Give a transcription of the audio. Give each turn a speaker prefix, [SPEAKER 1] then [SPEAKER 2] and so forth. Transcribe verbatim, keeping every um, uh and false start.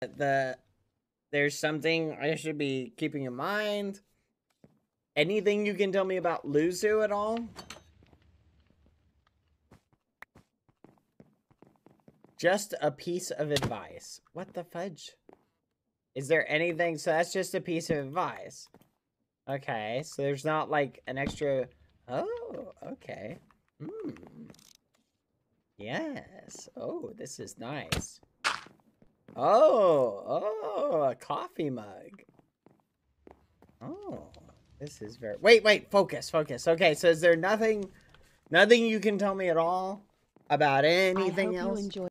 [SPEAKER 1] the there's something I should be keeping in mind. Anything you can tell me about Luzu at all? Just a piece of advice. What the fudge? Is there anything? So that's just a piece of advice. Okay, so there's not like an extra... Oh, okay. Hmm. Yes. Oh, this is nice. Oh, oh, a coffee mug. Oh, this is very... Wait, wait, focus, focus. Okay, so is there nothing, nothing you can tell me at all about anything
[SPEAKER 2] I hope
[SPEAKER 1] else?
[SPEAKER 2] you enjoy